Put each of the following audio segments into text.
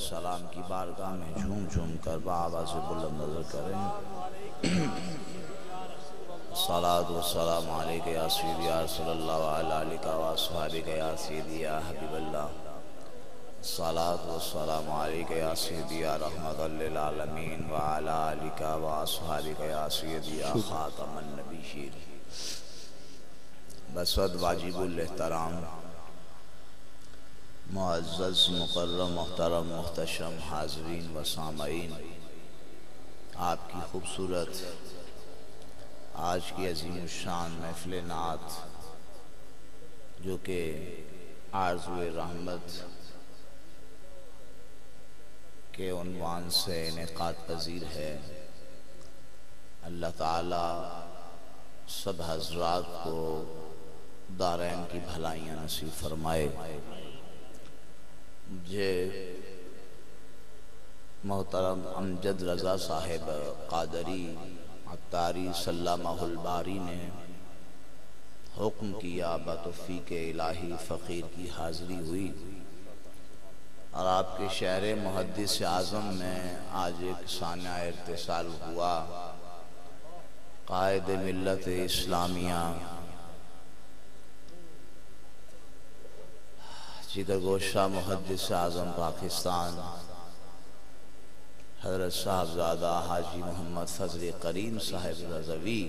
السلام کی بارگاہ میں جھوم جھوم کر بآواز بلند نظر کریں۔ صلاۃ و سلام علیک یا سیدی یا رسول اللہ علیہ وآصحابہ یا سیدی یا حبیب اللہ۔ صلاۃ و سلام علیک یا سیدی یا رحمت للعالمین وعلی آلک وآصحابہ یا سیدی یا خاتم النبیین۔ بسد واجب الاحترام معزز مکرم محترم محتشم حاضرین و سامعین، آپ کی خوبصورت آج کی عظیم الشان محفل نعت جو کہ آرزوئے رحمت کے عنوان سے انعقاد پذیر ہے، اللہ تعالی سب حضرات کو دارین کی بھلائیاں نصیب فرمائے۔ مجھے محترم امجد رضا صاحب قادری عطاری سلامہ الباری نے حکم کیا، بتوفیق الہی فقیر کی حاضری ہوئی، اور آپ کے شہر محدث اعظم میں آج ایک سانحہ ارتسال ہوا۔ قائد ملت اسلامیہ جگر گوشہ محدث اعظم پاکستان حضرت صاحبزادہ حاجی محمد فضل کریم صاحب رضوی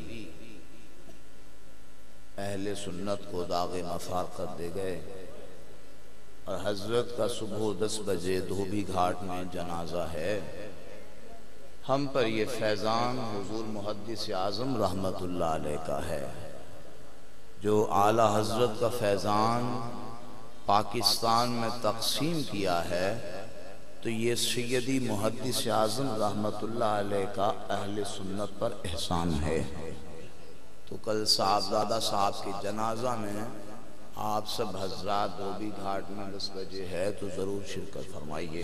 اہل سنت کو داغ مفارقت دے گئے، اور حضرت کا صبح 10 بجے دھوبی گھاٹ میں جنازہ ہے۔ ہم پر یہ فیضان حضور محدث اعظم رحمت اللہ علیہ کا ہے، جو اعلیٰ حضرت کا فیضان پاکستان میں تقسیم کیا ہے، تو یہ سیدی محدث اعظم رحمت اللہ علیہ کا اہل سنت پر احسان ہے۔ تو کل صاحبزادہ صاحب کے جنازہ میں آپ سب حضرات دھوبی گھاٹ میں 10 بجے ہے، تو ضرور شرکت فرمائیے۔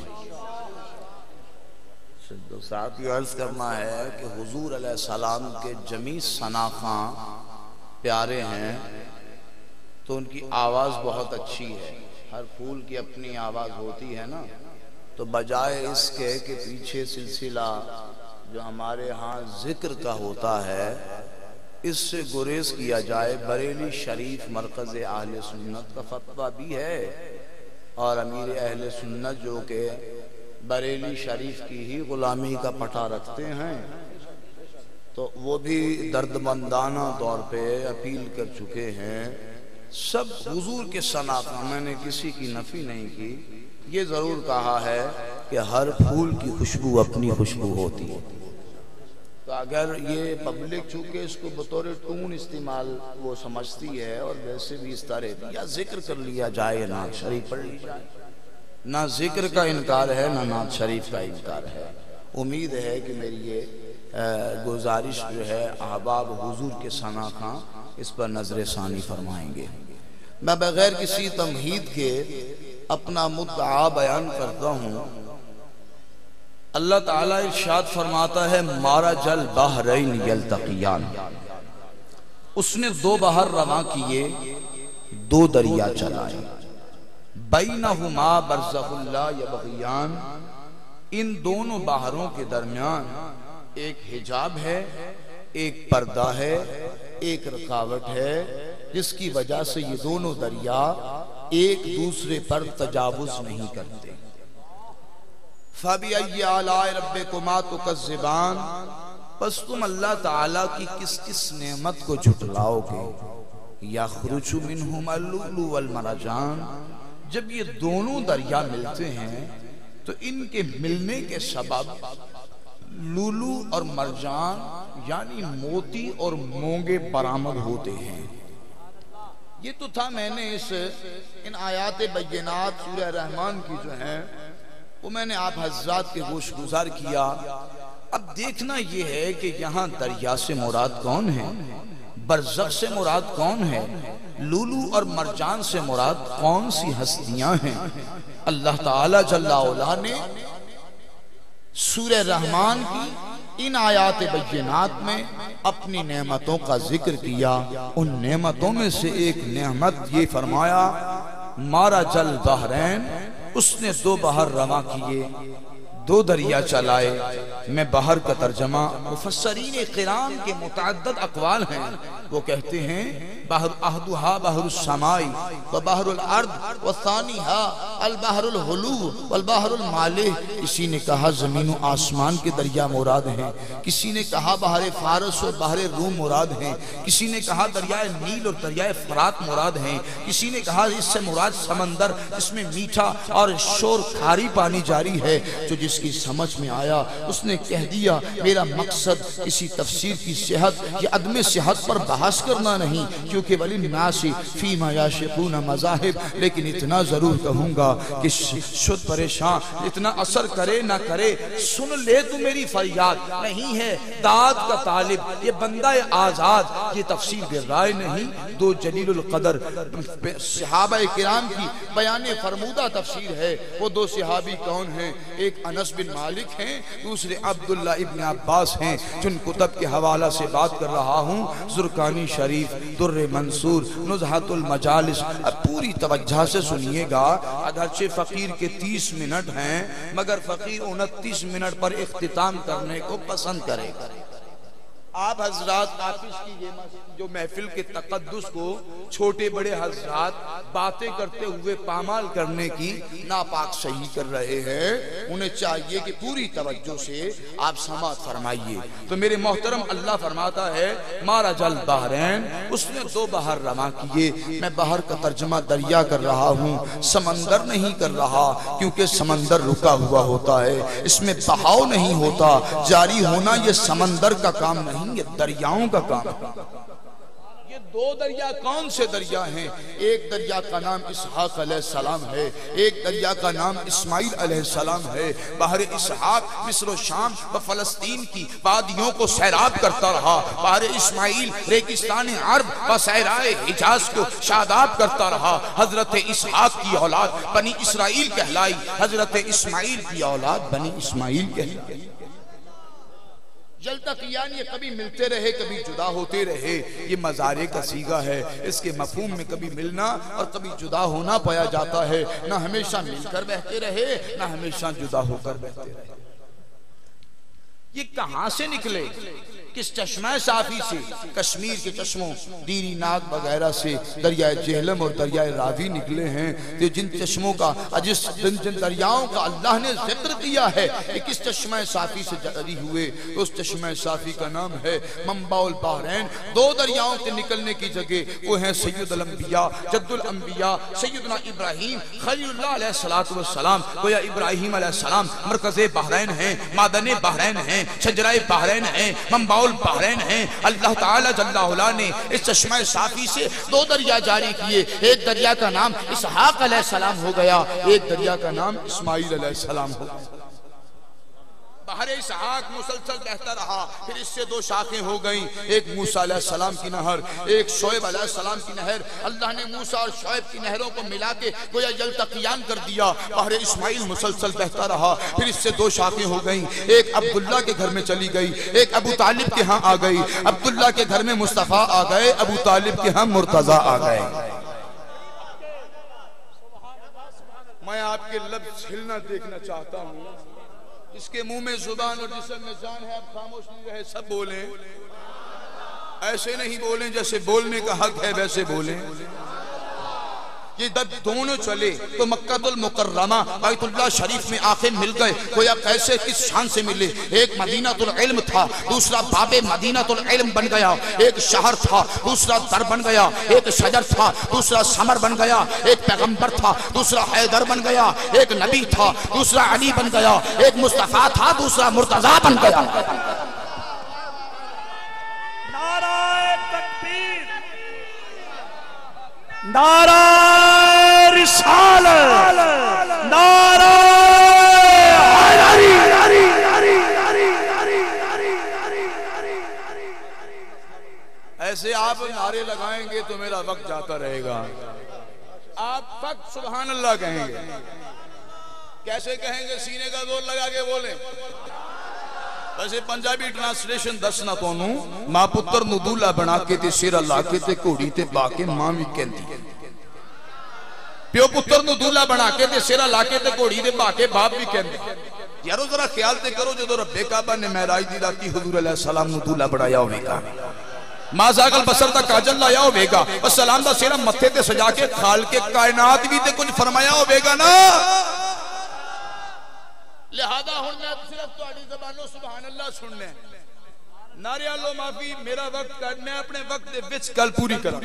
ساتھ یہ عرض کرنا ہے کہ حضور علیہ السلام کے جمیع ثناخواں پیارے ہیں، تو ان کی آواز بہت اچھی ہے۔ ہر پھول کی اپنی آواز ہوتی ہے نا، تو بجائے اس کے کہ پیچھے سلسلہ جو ہمارے ہاں ذکر کا ہوتا ہے اس سے گریز کیا جائے۔ بریلی شریف مرکز اہل سنت کا فتویٰ بھی ہے، اور امیر اہل سنت جو کہ بریلی شریف کی ہی غلامی کا پٹا رکھتے ہیں، تو وہ بھی دردمندانہ طور پہ اپیل کر چکے ہیں۔ سب حضور کے ثناخواں، میں نے کسی کی نفی نہیں کی، یہ ضرور کہا ہے کہ ہر پھول کی خوشبو اپنی خوشبو ہوتی ہے۔ تو اگر یہ پبلک چونکہ اس کو بطور ٹون استعمال وہ سمجھتی ہے، اور ویسے بھی اس طرح یا ذکر کر لیا جائے، نعت شریف پڑھ لی جائے، نہ ذکر کا انکار ہے نہ نعت شریف کا انکار ہے۔ امید ہے کہ میری یہ گزارش جو ہے احباب حضور کے ثناخواں اس پر نظر ثانی فرمائیں گے۔ میں بغیر کسی تمہید کے اپنا مدعا بیان کرتا ہوں۔ اللہ تعالیٰ ارشاد فرماتا ہے، مارج البحرین یلتقیان، اس نے 2 بحر رواں کیے، 2 دریا چلائے، بینہما برزخ لا یبغیان، ان دونوں بحروں کے درمیان ایک حجاب ہے، ایک پردہ ہے، ایک رکاوٹ ہے، جس کی وجہ سے یہ دونوں دریا ایک دوسرے پر تجاوز نہیں کرتے۔ فَبِأَيِّ آلَاءِ رَبِّكُمَا تُكَذِّبَانِ، پس تم اللہ تعالیٰ کی کس کس نعمت کو جھٹلاؤ گے۔ يَخْرُجُ مِنْهُمَا اللُّؤْلُؤُ وَالْمَرْجَانُ، جب یہ دونوں دریا ملتے ہیں تو ان کے ملنے کے سبب لولو اور مرجان یعنی موتی اور مونگے برآمد ہوتے ہیں۔ یہ تو تھا، میں نے ان آیات بینات سورہ رحمان کی جو ہیں وہ میں نے آپ حضرات کے گوش گزار کیا۔ اب دیکھنا یہ ہے کہ یہاں دریا سے مراد کون ہے، برزخ سے مراد کون ہے، لولو اور مرجان سے مراد کون سی ہستیاں ہیں۔ اللہ تعالی جل وعلا نے سورہ رحمان کی ان آیات بینات میں اپنی نعمتوں کا ذکر کیا۔ ان نعمتوں میں سے ایک نعمت یہ فرمایا، مارج البحرین، اس نے 2 بحر رواں کیے، 2 دریا چلائے۔ میں بحر کا ترجمہ، مفسرین قرآن کے متعدد اقوال ہیں، وہ کہتے ہیں بحر احدھا بحر السماء و بحر الارض و ثانیہا البحر الحلو والبحر المالح۔ کسی نے کہا زمین و آسمان کے دریا مراد ہیں، کسی نے کہا بحر فارس اور بحر روم مراد ہیں، کسی نے کہا دریائے نیل اور دریائے فرات مراد ہیں، کسی نے کہا اس سے مراد سمندر جس میں میٹھا اور شور کھاری پانی جاری ہے۔ جو جس کی سمجھ میں آیا اس نے کہہ دیا، میرا مقصد کسی تفسیر کی صحت یا عدم صحت پر بحث کرنا نہیں، کیونکہ ولی الناس فیما یعشقون مذاہب، لیکن اتنا ضرور کہوں گا کہ شد پریشان اتنا اثر کرے نہ کرے، سن لے تو میری فریاد، نہیں ہے داد کا طالب یہ بندہ آزاد۔ یہ تفسیر بالرائے نہیں، 2 جلیل القدر صحابہ کرام کی بیان فرمودہ تفسیر ہے۔ وہ 2 صحابی کون ہیں؟ ایک انس بن مالک ہیں، دوسرے عبداللہ ابن عباس ہیں، جن کتب کے حوالہ سے بات کر رہا ہوں، زرقانی شریف، در منصور، نزہت المجالس۔ اب پوری توجہ سے سنیے گا، اگرچہ فقیر کے 30 منٹ ہیں مگر فقیر 29 منٹ پر اختتام کرنے کو پسند کرے گا۔ آپ حضرات آفس کی یہ جو محفل کے تقدس کو چھوٹے بڑے حضرات باتیں کرتے ہوئے پامال کرنے کی ناپاک صحیح کر رہے ہیں، انہیں چاہیے کہ پوری توجہ سے آپ سماعت فرمائیے۔ تو میرے محترم اللہ فرماتا ہے مارا جل بحرین، اس نے 2 بحر رواں کیے۔ میں بحر کا ترجمہ دریا کر رہا ہوں، سمندر نہیں کر رہا، کیونکہ سمندر رکا ہوا ہوتا ہے، اس میں بہاؤ نہیں ہوتا، جاری ہونا یہ سمندر کا کام نہیں، یہ دریاؤں کا کام ہے۔ یہ 2 دریا کون سے دریا ہیں؟ ایک دریا کا نام اسحاق علیہ السلام ہے، ایک دریا کا نام اسماعیل علیہ السلام ہے۔ بحر اسحاق مصر و شام و فلسطین کی وادیوں کو سیراب کرتا رہا، بحر اسماعیل ریگستان عرب و صحرائے حجاز کو شاداب کرتا رہا۔ حضرت اسحاق کی اولاد بنی اسرائیل کہلائی، حضرت اسماعیل کی اولاد بنی اسماعیل کہلائی۔ یلتقیان یہ کبھی ملتے رہے کبھی جدا ہوتے رہے، یہ مضارع کا صیغہ ہے، اس کے مفہوم میں کبھی ملنا اور کبھی جدا ہونا پایا جاتا ہے، نہ ہمیشہ مل کر بہتے رہے نہ ہمیشہ جدا ہو کر بہتے رہے۔ یہ کہاں سے نکلے؟ کس چشمہ صافی سے؟ کشمیر کے چشموں دیری ناگ وغیرہ سے دریائے جہلم اور دریائے راوی نکلے ہیں۔ تو جن چشموں کا جن دریاؤں کا اللہ نے ذکر کیا ہے کہ کس چشمہ صافی سے جاری ہوئے، تو اس چشمہ صافی کا نام ہے منبع البحرین۔ 2 دریاؤں کے نکلنے کی جگہ وہ ہیں سید الانبیاء، جد الانبیاء، سیدنا ابراہیم خلیل اللہ علیہ السلام۔ گویا ابراہیم علیہ السلام مرکز بحرین ہیں، معدن بحرین ہیں، شجرہ بحرین ہیں، منبع البحرین ہیں۔ اللہ تعالی جل وعلا نے اس چشمہ صافی سے 2 دریا جاری کیے، ایک دریا کا نام اسحاق علیہ السلام ہو گیا، ایک دریا کا نام اسماعیل علیہ السلام ہو گیا۔ بحر اسحاق مسلسل بہتا رہا، پھر اس سے 2 شاخیں ہو گئیں، ایک موسیٰ علیہ السلام کی نہر، ایک شعیب علیہ السلام کی نہر۔ اللہ نے موسیٰ اور شعیب کی نہروں کو ملا کے گویا یلتقیان کر دیا۔ بحر اسماعیل مسلسل بہتا رہا، پھر اس سے 2 شاخیں ہو گئیں، ایک عبداللہ کے گھر میں چلی گئی، ایک ابو طالب کے ہاں آ گئی۔ عبداللہ کے گھر میں مصطفیٰ آ گئے، ابو طالب کے ہاں مرتضیٰ آ گئے۔ میں آپ کے لفظ ہلنا دیکھنا چاہتا ہوں، اس کے منہ میں زبان اور جسم میں جان ہے، اب خاموش نہیں رہے، سب بولیں۔ ایسے نہیں بولیں جیسے بولنے کا حق ہے ویسے بولیں۔ یہ جب دونوں چلے تو مکہ المکرمہ بیت اللہ شریف میں آخر مل گئے، گویا کیسے کس شان سے ملے۔ ایک مدینہ العلم تھا، دوسرا باب مدینہ العلم بن گیا، ایک شہر تھا دوسرا در بن گیا، ایک شجر تھا دوسرا ثمر بن گیا، ایک پیغمبر تھا دوسرا حیدر بن گیا، ایک نبی تھا دوسرا علی بن گیا، ایک مصطفیٰ تھا دوسرا مرتضیٰ بن گیا۔ نعرہ رسالت، نعرہ حیدری۔ ایسے آپ نعرے لگائیں گے تو میرا وقت جاتا رہے گا۔ آپ فقط سبحان اللہ کہیں گے۔ کیسے کہیں گے؟ سینے کا زور لگا کے بولیں۔ ویسے پنجابی ٹرانسلیشن دسنا تونوں ماں پتر نو دولہ بنا کے تے سیر اللہ کے تے کوڑی تے باکے ماں بھی کہندی۔ پیو پتر نو دولہ بنا کے تے سیرہ لاکے تے گھوڑی دے باکے باپ بھی کہندے یارو ذرا خیال تے کرو جدو رب کعبہ نے معراج دی راتی حضور علیہ السلام نو دولہ بڑھایا ہوئے گا ما زاغل بصر دا کاجل لایا ہوئے گا بس سلام دا سیرہ متھے تے سجا کے خال کے کائنات بھی تے کچھ فرمایا ہوئے گا نا لہذا ہن میں صرف تہاڈی زبانوں سبحان اللہ سننے نعرے اللہ معافی میرا وقت کر میں اپنے وقت دے وچ کل پوری کراں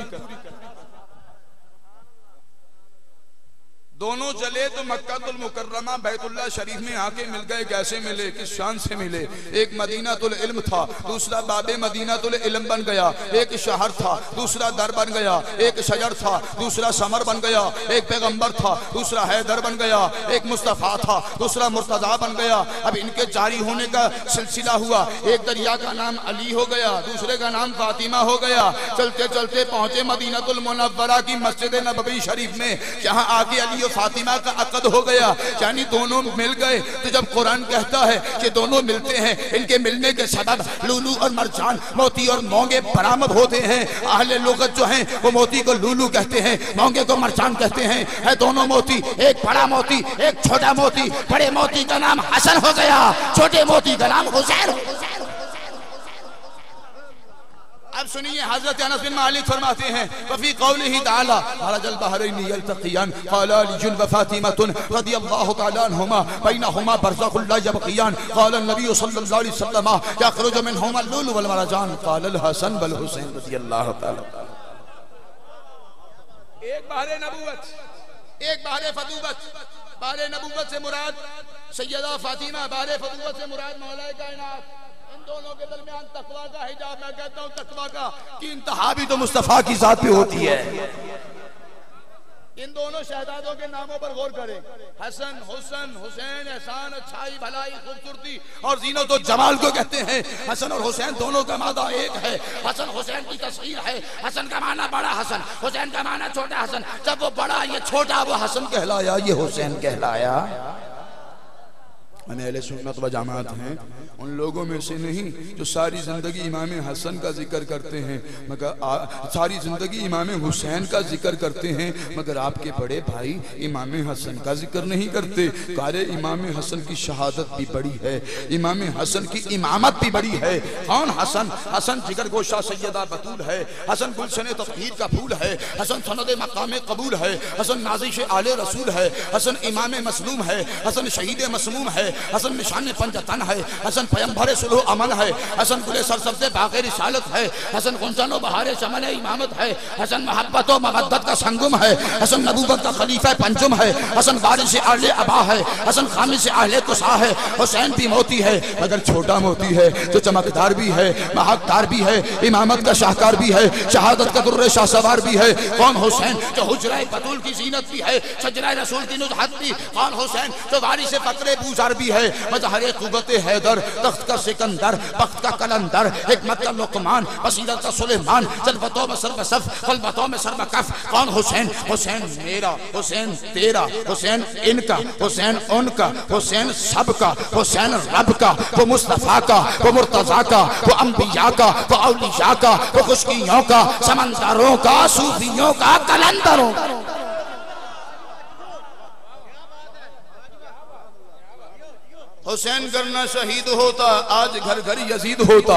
دونوں چلے تو مکہ المکرمہ بیت اللہ شریف میں آکے مل گئے کیسے ملے کس شان سے ملے ایک مدینہ العلم تھا دوسرا باب مدینہ العلم بن گیا ایک شہر تھا دوسرا در بن گیا ایک شجر تھا دوسرا ثمر بن گیا ایک پیغمبر تھا دوسرا حیدر بن گیا ایک مصطفیٰ تھا دوسرا مرتضیٰ بن گیا اب ان کے جاری ہونے کا سلسلہ ہوا ایک دریا کا نام علی ہو گیا دوسرے کا نام فاطمہ ہو گیا چلتے چلتے پہنچے مدینہ المنورہ کی مسجد نبوی شریف میں جہاں آگے علی فاطمہ کا عقد ہو گیا یعنی دونوں مل گئے تو جب قرآن کہتا ہے کہ دونوں ملتے ہیں ان کے ملنے کے سبب لولو اور مرجان موتی اور مونگے برآمد ہوتے ہیں اہل لغت جو ہیں وہ موتی کو لولو کہتے ہیں مونگے کو مرجان کہتے ہیں ہے دونوں موتی ایک بڑا موتی ایک چھوٹا موتی بڑے موتی کا نام حسن ہو گیا چھوٹے موتی کا نام حسین ہو گیا اب سنیے حضرت انس بن مالک فرماتے ہیں وفی قولہ تعالی مرج البحرین یلتقیان قال علی و فاطمہ رضی اللہ تعالی عنہما بینہما برزخ لا یبغیان قال النبی صلی اللہ علیہ وسلم یخرج منہما اللؤلؤ والمرجان قال الحسن والحسین رضی اللہ تعالی ایک بحر نبوت ایک بحر فضوبت بحر نبوت سے مراد سیدہ فاطمہ بحر فضوبت سے مراد مولا کائنات دونوں کے درمیان تقویٰ کا حجاب میں کہتا ہوں تقویٰ کا کہ انتہا بھی تو مصطفیٰ کی ذات پہ ہوتی ہے ان دونوں شہدادوں کے ناموں پر غور کریں حسن حسن حسین احسان اچھائی بھلائی خوبصورتی اور زینت و جمال کو کہتے ہیں حسن اور حسین دونوں کا مادہ ایک ہے حسن حسین کی تصویر ہے حسن کا معنی بڑا حسن حسین کا معنی چھوٹا حسن جب وہ بڑا یہ چھوٹا وہ حسن کہلایا یہ حسین کہلایا اہل سنت و جماعت ہیں ان لوگوں میں سے نہیں جو ساری زندگی امام حسن کا ذکر کرتے ہیں مگر ساری زندگی امام حسین کا ذکر کرتے ہیں مگر آپ کے بڑے بھائی امام حسن کا ذکر نہیں کرتے کارے امام حسن کی شہادت بھی بڑی ہے امام حسن کی امامت بھی بڑی ہے کون حسن حسن جگر گوشہ سیدہ بطول ہے حسن گلشن تطہیر کا پھول ہے حسن سند مقام قبول ہے حسن نازش آل رسول ہے حسن امام مسلوم ہے حسن شہید مسموم ہے حسن نشان پنجتن ہے حسن پیمبر صلح و امن ہے حسن گل سرسبز باغ رسالت ہے حسن گنجن و بہار چمن امامت ہے حسن محبت و مودت کا سنگم ہے حسن نبوت کا خلیفہ پنجم ہے حسن وارث اہل ابا ہے حسن خامس اہل قصا ہے حسین بھی موتی ہے مگر چھوٹا موتی ہے جو چمکدار بھی ہے مہکدار بھی ہے امامت کا شاہکار بھی ہے شہادت کا در شاہ سوار بھی ہے کون حسین جو حجرہ بطول کی زینت بھی ہے شجرہ رسول کی نزہت بھی کون حسین جو وارث فقر بوزار بھی ہے مظہر قوت حیدر تخت کا سکندر بخت کا کلندر حکمت کا لقمان بصیرت کا سلیمان جلوتوں میں سر بصف قلبتوں میں سر بکف کون حسین حسین میرا حسین تیرا حسین ان کا حسین ان کا حسین سب کا حسین رب کا وہ مصطفیٰ کا وہ مرتضیٰ کا وہ انبیاء کا وہ اولیاء کا وہ خشکیوں کا سمندروں کا صوفیوں کا کلندروں کا حسین کرنا شہید ہوتا آج گھر گھر یزید ہوتا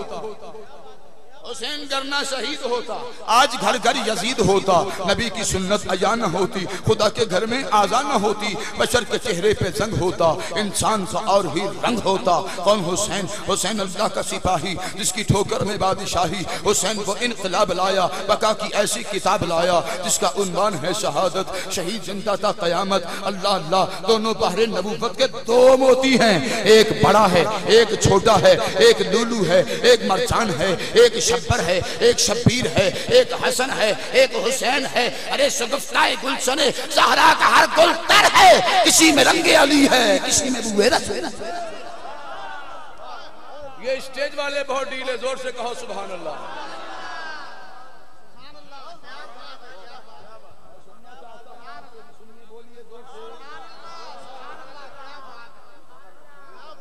حسین کرنا شہید ہوتا آج گھر گھر یزید ہوتا نبی کی سنت عیاں نہ ہوتی خدا کے گھر میں آزاں نہ ہوتی بشر کے چہرے پہ زنگ ہوتا انسان کا اور ہی رنگ ہوتا کون حسین حسین اللہ کا سپاہی جس کی ٹھوکر میں بادشاہی حسین وہ انقلاب لایا بقا کی ایسی کتاب لایا جس کا عنوان ہے شہادت شہید زندہ تا قیامت اللہ اللہ دونوں بحر نبوت کے دو موتی ہیں ایک بڑا ہے ایک چھوٹا ہے ایک لولو ہے ایک مرجان ہے ایک شبر ہے ایک شبیر ہے ایک حسن ہے ایک حسین ہے ارے شگفتہ گلشن زہرا کا ہر گل تر ہے کسی میں رنگ علی ہے کسی میں بوئے رسول یہ اسٹیج والے بہت ڈیلے زور سے کہو سبحان اللہ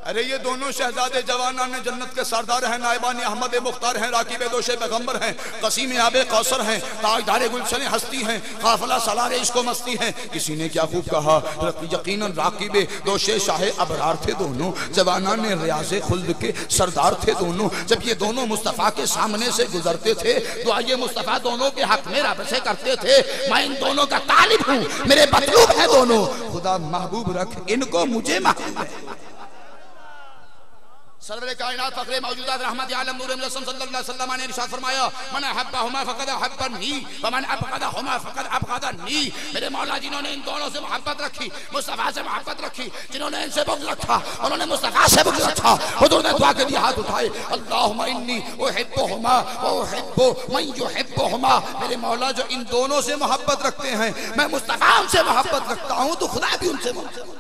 ارے یہ دونوں شہزادے جوانان جنت کے سردار ہیں، نائبان احمد مختار ہیں، راکب دوش پیغمبر ہیں، قسیم آب کوثر ہیں، تاجدار گلشن ہستی ہیں، قافلہ سالار عشق و مستی ہیں۔ کسی نے کیا خوب کہا، یقیناً راکب دوش شاہ ابرار تھے دونوں، جوانان ریاض خلد کے سردار تھے دونوں۔ جب یہ دونوں مصطفیٰ کے سامنے سے گزرتے تھے دعائے مصطفیٰ دونوں کے حق میں رب سے کرتے تھے، میں ان دونوں کا طالب ہوں، میرے مطلوب ہیں دونوں، خدا محبوب رکھ ان کو مجھے محبوب ہے۔ سرور کائنات فخر موجودات رحمت عالم نور مجسم صلی اللہ علیہ وسلم نے ارشاد فرمایا، من احبہما فقد احبنی ومن ابغضہما فقد ابغضنی۔ میرے مولا جنہوں نے ان دونوں سے محبت رکھی، مصطفیٰ سے محبت رکھی، جنہوں نے ان سے بغض رکھا انہوں نے مصطفیٰ سے بغض رکھا۔ حضور نے دعا کے لیے ہاتھ اٹھائے، اللہم انی احبہما واحب من یحبہما۔ میرے مولا جو ان دونوں سے محبت رکھتے ہیں، میں مصطفیٰ ان سے محبت رکھتا ہوں تو خدا بھی ان سے محبت رکھتا ہوں۔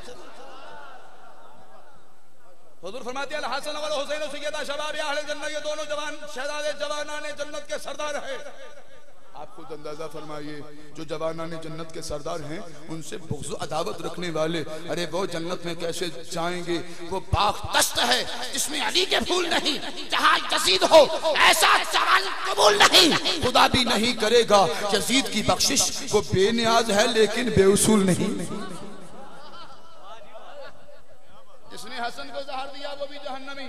حضور فرماتے ہیں الحسن والحسین سیدہ شباب اہل جنہ، یہ دونوں جوان شہزادے جوانان جنت کے سردار ہیں۔ آپ خود اندازہ فرمائیے جو جوانان جنت کے سردار ہیں ان سے بغض و عداوت رکھنے والے، ارے وہ جنت میں کیسے جائیں گے؟ وہ باغ تشت ہے جس میں علی کے پھول نہیں، جہاں یزید ہو ایسا جوان قبول نہیں، خدا بھی نہیں کرے گا۔ یزید کی بخشش وہ بے نیاز ہے لیکن بے اصول نہیں۔ جس نے حسن کو زہر دیا وہ بھی جہنمی،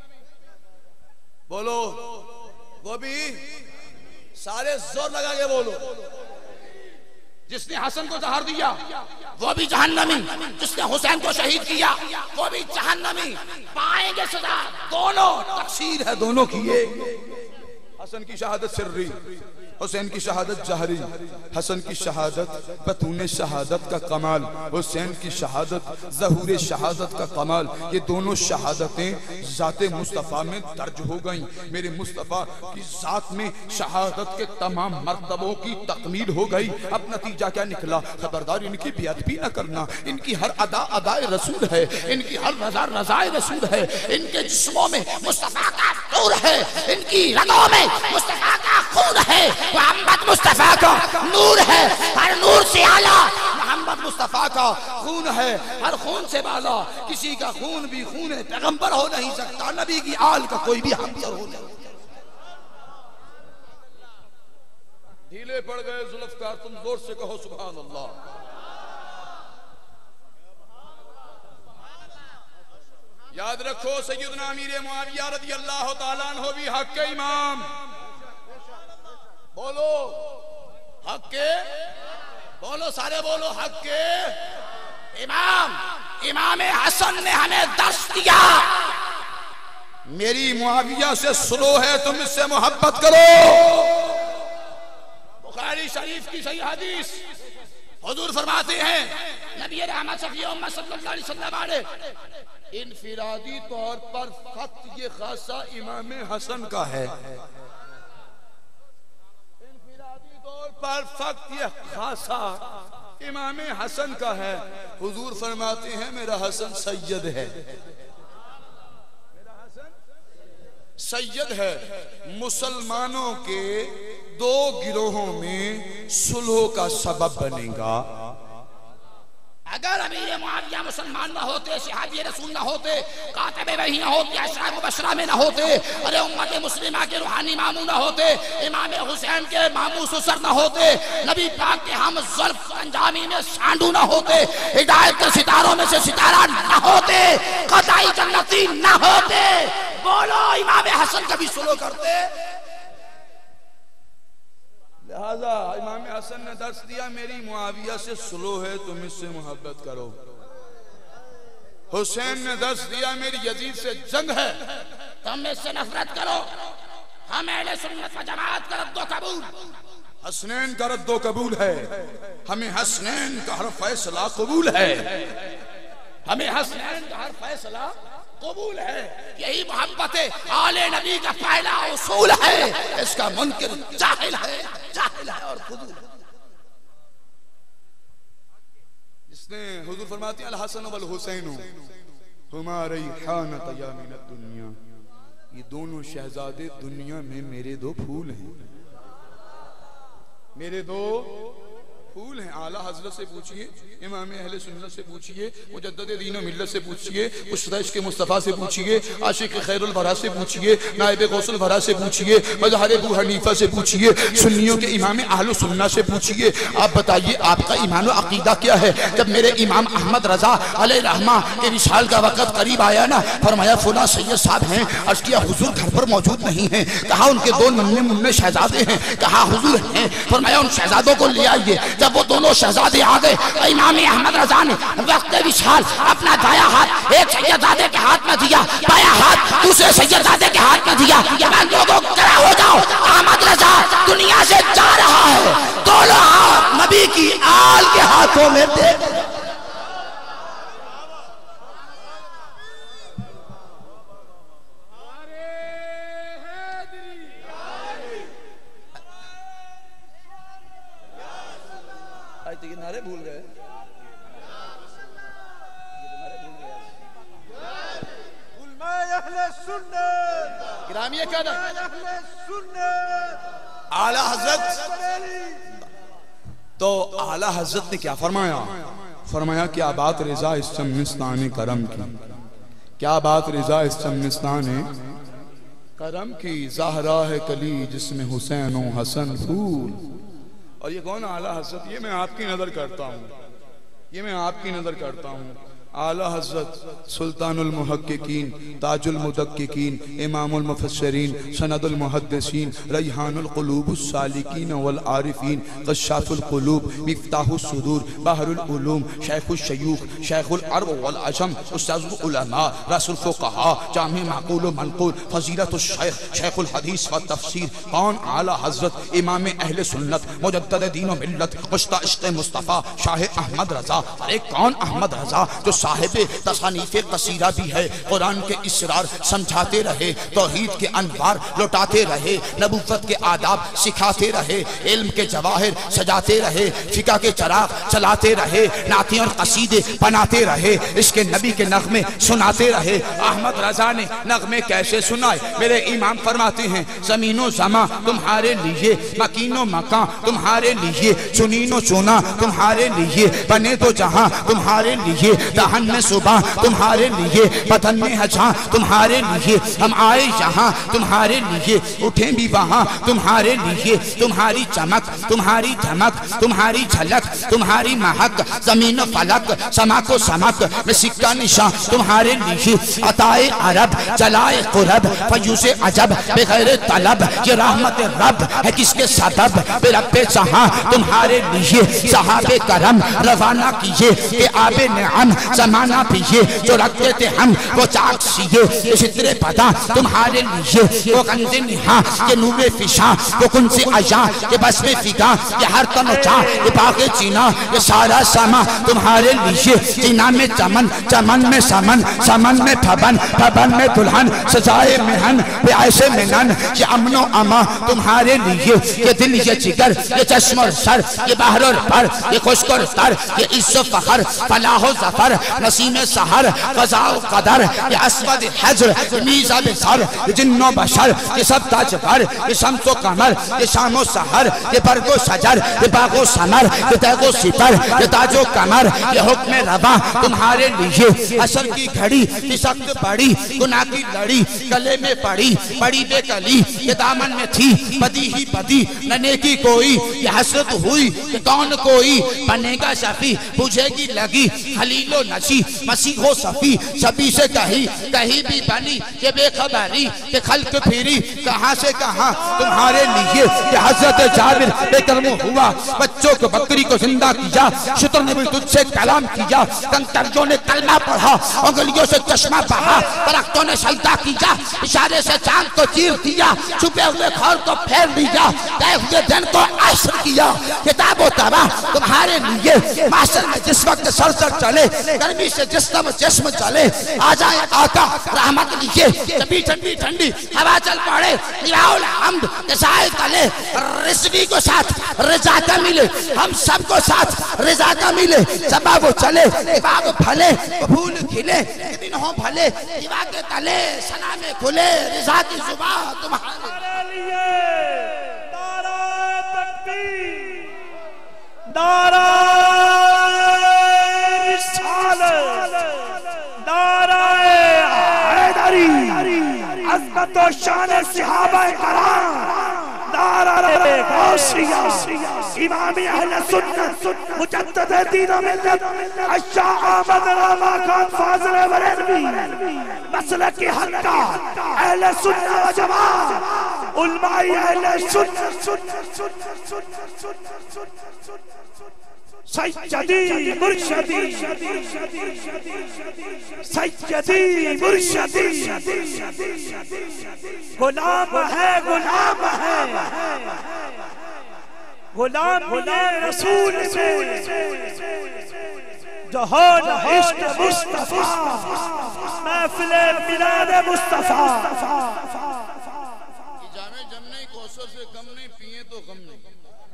بولو وہ بھی، سارے زور لگا کے بولو، جس نے حسن کو زہر دیا وہ بھی جہنمی، جس نے حسین کو شہید کیا وہ بھی جہنمی، پائیں گے سزا، دونوں تقصیر ہے دونوں کی۔ حسن کی شہادت سری، حسین کی شہادت جہری، حسن کی شہادت بطون شہادت کا کمال، حسین کی شہادت ظہور شہادت کا کمال، یہ دونوں شہادتیں ذات مصطفیٰ میں درج ہو گئیں۔ میرے مصطفیٰ کی ذات میں شہادت کے تمام مرتبوں کی تکمیل ہو گئی۔ اب نتیجہ کیا نکلا؟ خبردار ان کی بیعت نہ کرنا، ان کی ہر ادا ادائے رسول ہے، ان کی ہر رضا رضائے رسول ہے، ان کے جسموں میں مصطفیٰ کا نور ہے، ان کی رگوں میں مصطفیٰ کا خون ہے، محمد مصطفیٰ کا نور ہے، ہر نور سے اعلیٰ محمد مصطفیٰ کا خون ہے، ہر خون سے بالا، کسی کا خون بھی خون پیغمبر ہو نہیں سکتا، نبی کی آل کا کوئی بھی ہمسر ہو نہیں سکتا۔ ڈھیلے پڑ گئے ذوالفقار، تم زور سے کہو سبحان اللہ۔ یاد رکھو سیدنا امیر معاویہ رضی اللہ تعالیٰ عنہ بھی حق کے امام، بولو حق کے، بولو سارے بولو حق کے امام۔ امام حسن نے ہمیں درس دیا، میری معاویہ سے سلو ہے تم اس سے محبت کرو۔ بخاری شریف کی صحیح حدیث، حضور فرماتے ہیں نبی رحمت شفیع امت صلی اللہ علیہ وسلم نے انفرادی طور پر خط یہ خاصہ امام حسن کا ہے، پر فقط یہ خاصہ امام حسن کا ہے۔ حضور فرماتے ہیں میرا حسن سید ہے، میرا حسن سید ہے۔ مسلمانوں کے دو گروہوں میں صلح کا سبب بنے گا۔ اگر امیر معاویہ مسلمان نہ ہوتے، صحابی رسول نہ ہوتے، کاتب وحی نہ ہوتے، اشراف مبشرہ میں نہ ہوتے، ارے امت مسلمہ کے روحانی ماموں نہ ہوتے، امام حسین کے ماموں سسر نہ ہوتے، نبی پاک کے ہم ظرف انجامی میں سانڈو نہ ہوتے، ہدایت کے ستاروں میں سے ستارہ نہ ہوتے، قطعی جنتی نہ ہوتے، بولو امام حسن کبھی سلو کرتے؟ لہذا امام حسن نے درس دیا میری معاویہ سے سلو ہے تم اس سے محبت کرو۔ حسین نے درس دیا میری یزید سے جنگ ہے تم اس سے نفرت کرو۔ ہم اہل سنت و جماعت کا رد و قبول، حسنین کا رد و قبول ہے، ہمیں حسنین کا ہر فیصلہ قبول ہے، ہمیں حسنین کا ہر فیصلہ قبول ہے۔ یہی محبت آل نبی کا پہلا اصول ہے، اس کا منکر جاہل ہے، جاہل ہے اور فضول ہے۔ جس نے حضور فرماتے ہیں الحسن والحسین ہما ریحانۃ یامین الدنیا، یہ دونوں شہزادے دنیا میں میرے دو پھول ہیں، میرے دو پھول ہیں. اعلیٰ حضرت سے پوچھئے, امام اہل سنت سے پوچھئے, مجدد دین و ملت سے پوچھئے, عشق عشق مصطفیٰ سے پوچھئے, عاشق خیر الورا سے پوچھئے, نائب غوث الورا سے پوچھئے, مظہر ابو حنیفہ سے پوچھئے, سنیوں کے امام اہل سنت سے پوچھئے. آپ بتائیے آپ کا ایمان و عقیدہ کیا ہے؟ جب میرے امام احمد رضا علیہ رحمہ کے وصال کا وقت قریب آیا نا, فرمایا فلاں سید صاحب ہیں. عرض کیا حضور گھر پر موجود نہیں ہیں. کہا ان کے 2 ننھے شہزادے ہیں. کہا حضور ہیں. فرمایا ان شہزادوں کو لے آئیے. جب وہ دونوں شہزادے آ گئے, امام احمد رضا نے وقت وصال اپنا دایاں ہاتھ ایک سیدزادے کے ہاتھ میں دیا, بایاں ہاتھ دوسرے سیدزادے کے ہاتھ میں دیا. میں لوگوں کھڑا ہو جاؤ, احمد رضا دنیا سے جا رہا ہے. دونوں ہاتھ نبی کی آل کے ہاتھوں میں دے. یہ نعرے بھول گئے, گرامی ہے کیا نا اعلیٰ حضرت. تو اعلیٰ حضرت نے کیا فرمایا؟ فرمایا کیا بات رضا اس چمنستان کرم کی, کیا بات رضا اس چمنستان کرم کی. زہرا ہے کلی جس میں حسین و حسن پھول. اور یہ کون اعلیٰ حضرت؟ یہ میں آپ کی نظر کرتا ہوں, یہ میں آپ کی نظر کرتا ہوں. اعلیٰ حضرت سلطان المحققین, تاج المدققین, امام المفسرین, سند المحدثین, ریحان القلوب السالکین والعارفین, کشاف القلوب, مفتاح الصدور, بحر العلوم, شیخ الشیوخ, شیخ العرب والعجم, استاذ العلماء, راس الفقہاء, جامع معقول و منقول, فضیلت الشیخ, شیخ الحدیث والتفسیر. کون؟ اعلیٰ حضرت امام اہل سنت, مجدد دین و ملت, مشتاق عشق مصطفیٰ, شاہ احمد رضا. ارے کون احمد رضا جو صاحب تصانیف قصیرہ بھی ہے, قرآن کے اسرار سمجھاتے رہے, توحید کے انوار لوٹاتے رہے, نبوت کے آداب سکھاتے رہے, علم کے جواہر سجاتے رہے, فقہ کے چراغ چلاتے رہے, نعتیں اور قصیدے بناتے رہے, اس کے نبی کے نغمے سناتے رہے. احمد رضا نے نغمے کیسے سنائے؟ میرے امام فرماتے ہیں زمین و زمان تمہارے لیے, مکین و مکان تمہارے لیے, چنین و چنا تمہارے لیے, بنے تو جہاں تمہارے لیے, دہن میں صبح تمہارے لیے, بدن میں ہجاں تمہارے لیے, ہم آئے یہاں تمہارے لیے, اٹھیں بھی وہاں تمہارے لیے. تمہاری چمک, تمہاری دھمک, تمہاری جھلک, تمہاری مہک, زمین و فلک, سما کو سمک میں سکہ نشان تمہارے لیے. عطائے عرب, جلائے قرب, فیوز عجب بغیر طلب, یہ رحمت رب ہے کس کے سبب, بے رب جہاں تمہارے لیے. صحابہ کرم روانہ کیے کہ آب نعم زمانہ پیے, جو رکھتے تھے ہم وہ چاک سیے, یہ شتر پتا تمہارے لیے, وہ گند نہاں یہ نور فشاں, وہ کن سے عیاں یہ بس میں فگاں, یہ ہر تن و چاں یہ باغ چینا, یہ سارا سما تمہارے لیے. چینا میں چمن, چمن میں سمن, سمن میں پھبن, پھبن میں دلہن, سزائے مہن بے عیش منن, یہ امن و اما تمہارے لیے. یہ دل, یہ جگر, یہ چشم اور سر, یہ بحر اور پر, یہ خشک اور تر, یہ عز و فخر, فلاح و ظفر, نسیم سحر, قضاء و قدر, یہ اسود حجر, یہ میزہ بسر, یہ جن و بشر, یہ سب تاج پر, یہ شمس و قمر, یہ شام و سحر, یہ برگ و شجر, یہ باغ و ثمر, یہ تیغ و سپر, یہ تاج و کمر, یہ حکم رواں تمہارے لیے. عصر کی گھڑی کی سخت پڑی, گناہ کی لڑی گلے میں پڑی, پڑی بے کلی یہ دامن میں تھی, بدی ہی بدی نہ نیکی کوئی, یہ حسرت ہوئی کہ کون کوئی بنے گا شفیع, پوچھے گی لگی خلیل و نشی, مسیح و صفی, شبی سے کہیں کہیں بھی بنی, یہ بے خبری کہ خلق پھری کہاں سے کہاں تمہارے لیے. یہ حضرت جابر بے کرم ہوا, بچوں کو بکری کو زندہ کیا, شتر نے بھی تجھ سے کلام کیا, کنکریوں نے کلمہ پڑھا, انگلیوں سے چشمہ بہا, درختوں نے سجدہ کیا, اشارے سے چاند کو چیر دیا, چھپے ہوئے خور کو پھیر دیا, طے ہوئے دن کو عصر کیا. کتاب و تباہ تمہارے لیے, معاشر میں جس وقت سر سر چلے, گرمی سے جسم جسم چلے, آ جائے آقا رحمت لیجئے, جبھی ٹھنڈی ٹھنڈی ہوا چل پڑے, نراؤ الحمد کے سائے تلے, رسوی کو ساتھ رضا کا ملے, ہم سب کو ساتھ رضا کا ملے. صبح وہ چلے, باغ پھلے, پھول کھلے, دن ہوں بھلے, دیوا کے تلے سلام کھلے, رضا کی زبان تمہارے لیے. نعرہ تکبیر, نعرہ رسالت، نعرہ حیدری، عظمت و شان صحابہ کرام، نعرہ غوثیہ، امام اہل سنت، مجدد دین و ملت، الشاہ احمد رضا خان فاضل بریلوی، مسلک حقہ اہل سنت و جماعت، علماء اہل سنت، سیدی مرشدی، سیدی مرشدی، غلام ہے، غلام ہے، غلام رسول میں جہان عشق مصطفیٰ، محفل میلاد مصطفیٰ۔ جامع جم نہیں، کوثر سے کم نہیں، پیئیں تو غم نہیں۔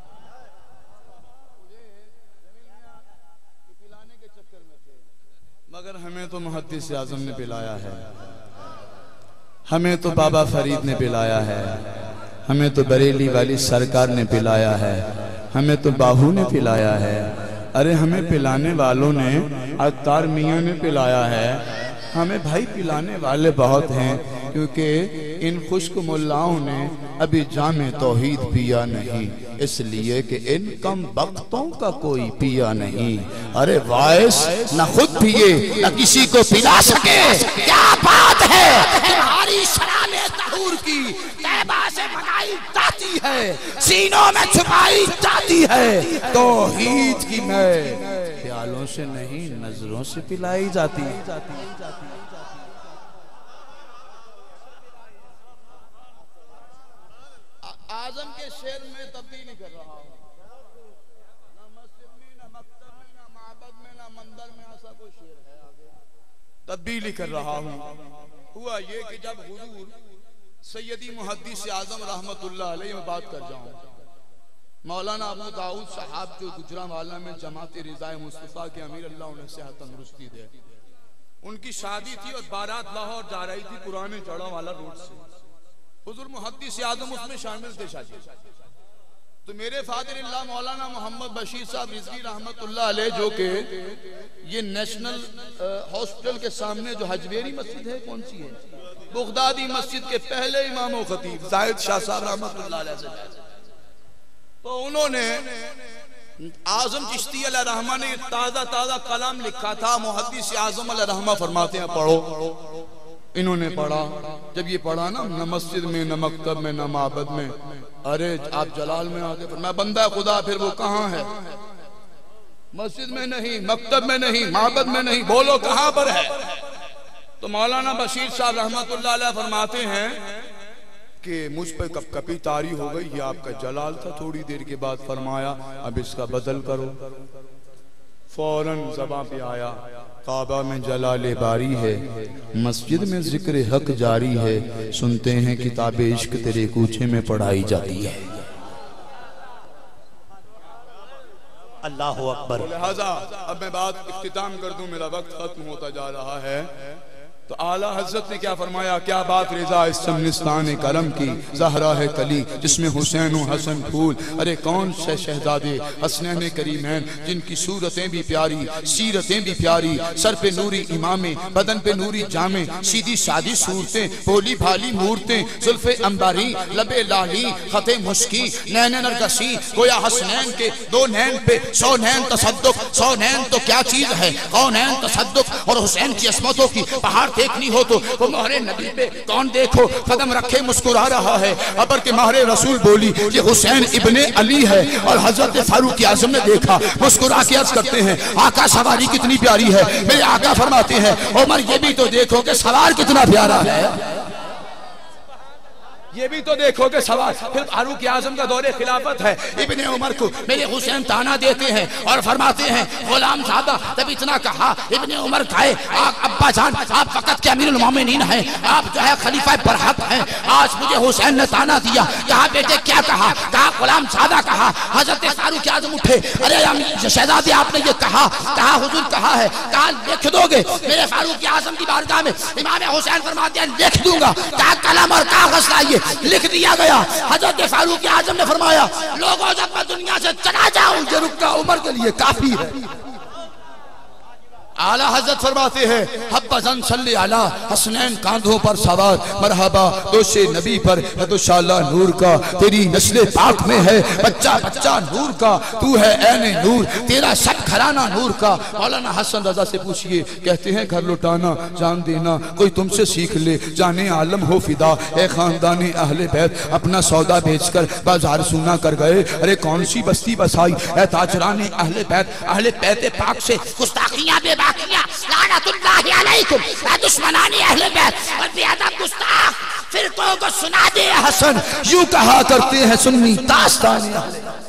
مگر ہمیں تو محدث اعظم نے پلایا ہے، ہمیں تو بابا فرید نے پلایا ہے، ہمیں تو بریلی والی سرکار نے پلایا ہے، ہمیں تو باہو نے پلایا ہے، ارے ہمیں پلانے والوں نے عطار میاں نے پلایا ہے۔ ہمیں بھائی پلانے والے بہت ہیں، کیونکہ ان خشک ملاؤں نے ابھی جام توحید پیا نہیں، اس لیے کہ ان کم بختوں کا کوئی پیا نہیں۔ ارے وائس نہ خود پیے نہ کسی کو پلا سکے، کیا بات ہے! تمہاری شران طہور کی طیبہ سے منائی جاتی ہے، سینوں میں چھپائی جاتی ہے، توحید کی میں پیالوں سے نہیں نظروں سے پلائی جاتی ہے۔ اعظم کے شعر میں تبدیلی کر رہا ہوں، نہ مسجد میں، نہ مکتب میں، نہ معبد میں، نہ مندر میں ایسا کوئی شعر ہے آگے، تبدیلی کر رہا ہوں۔ ہوا یہ کہ جب حضور سیدی محدث اعظم رحمت اللہ علیہ میں بات کر جاؤں، مولانا ابو داؤد صاحب جو گجرانوالہ میں جماعت رضا مصطفیٰ کے امیر، اللہ انہیں صحت تندرستی دے، ان کی شادی تھی اور بارات لاہور جا رہی تھی پرانے جڑوں والا روڈ سے، حضور محدث اعظم اس میں شامل تھے شادی۔ تو میرے فادر اللہ مولانا محمد بشیر صاحب رضوی رحمت اللہ علیہ، جو کہ یہ نیشنل ہاسپٹل کے سامنے جو حجویری مسجد ہے، کون سی ہے، بغدادی مسجد کے پہلے امام و خطیب زاہد شاہ صاحب رحمت اللہ علیہ سے، تو انہوں نے اعظم چشتی علیہ رحمہ نے تازہ کلام لکھا تھا، محدث اعظم علیہ رحمہ فرماتے ہیں پڑھو۔ انہوں نے پڑھا، جب یہ پڑھا نا، نہ مسجد میں، نہ مکتب میں، نہ معبد میں، ارے آپ جلال میں آگے میں بندہ خدا، پھر وہ کہاں ہے؟ مسجد میں نہیں، مکتب میں نہیں، معبد میں نہیں، بولو کہاں پر ہے؟ تو مولانا بشیر صاحب رحمت اللہ علیہ فرماتے ہیں کہ مجھ پہ کپ کپی طاری ہو گئی، یہ آپ کا جلال تھا، تھوڑی دیر کے بعد فرمایا اب اس کا بدل کرو۔ فوراً زباں پہ آیا، کعبہ میں جلال باری ہے، مسجد میں ذکر حق جاری ہے، سنتے ہیں کتاب عشق تیرے کوچے میں پڑھائی جاتی ہے۔ اللہ اکبر۔ لہذا اب میں بات اختتام کر دوں، میرا وقت ختم ہوتا جا رہا ہے۔ تو اعلیٰ حضرت نے کیا فرمایا، کیا بات رضا اس سمنستان کرم کی، زہرا ہے کلی جس میں حسین و حسن پھول، ارے کون سے شہزادے حسنین کریمین جن کی صورتیں بھی پیاری، سیرتیں بھی پیاری، سر پہ نوری امامیں، بدن پہ نوری جامیں، سیدھی سادھی صورتیں، بھولی بھالی مورتیں، زلف انباری، لب لالی، خط مسکی، نین نرگسی، گویا حسنین کے دو نین پہ 100 نین تصدق، 100 نین تو کیا چیز ہے، کونین تصدق، اور حسین کی عصمتوں کی پہاڑ دیکھنی ہو تو وہ مہر نبی پہ کون دیکھو، قدم رکھے مسکرا رہا ہے، ابر کے مہر رسول بولی یہ حسین ابن علی ہے، اور حضرت فاروق اعظم نے دیکھا، مسکرا کے عرض کرتے ہیں آقا سواری کتنی پیاری ہے، میرے آقا فرماتے ہیں عمر یہ بھی تو دیکھو کہ سوار کتنا پیارا ہے، یہ بھی تو دیکھو کہ سوار۔ پھر فاروق اعظم کا دور خلافت ہے، ابن عمر کو میرے حسین تانا دیتے ہیں اور فرماتے ہیں غلام زادہ، تب اتنا کہا ابن عمر کہے ابا جان آپ فقط کے امیر المومنین ہیں، آپ جو ہے خلیفہ برحق ہیں، آج مجھے حسین نے تانا دیا، کہا بیٹے کیا کہا، کہا غلام زادہ کہا۔ حضرت فاروق اعظم اٹھے، ارے شہزادے آپ نے یہ کہا، کہا حضور کہا ہے، کہا لکھ دو گے؟ میرے فاروق اعظم کی بارگاہ میں امام حسین فرماتے ہیں لکھ دوں گا، کہا قلم اور کاغذ لائیے، لکھ دیا گیا. حضرت فاروق اعظم نے فرمایا لوگوں جب میں دنیا سے چلا جاؤں یہ رکنا عمر کے لیے کافی ہے. اعلیٰ حضرت فرماتے ہیں حبذاً صلی علی حسنین کاندھوں پر سوار مرحبا دوش نبی پر شالہ نور کا تیری نسل پاک میں ہے بچہ بچہ نور کا تو ہے عین نور تیرا سب گھرانہ نور کا. مولانا حسن رضا سے پوچھئے کہتے ہیں گھر لٹانا جان دینا کوئی تم سے سیکھ لے جانے عالم ہو فدا اے خاندان اہل بیت اپنا سودا بیچ کر بازار سونا کر گئے. ارے کون سی بستی بسائی اے تاجران اہل بیت پاک سے گستاخیاں بے لعنت اللہ علیکم اے دشمنان اہل بیت اور بے ادب گستاخ فرقوں کو سنا دے حسن یوں کہا کرتے ہیں سنی داستان اہل بیت.